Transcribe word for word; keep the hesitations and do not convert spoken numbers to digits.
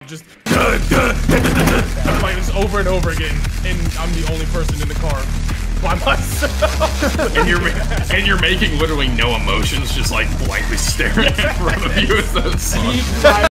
just I'm playing this over and over again, and I'm the only person in the car by myself. and you're and you're making literally no emotions, just like blankly staring in front of you as those.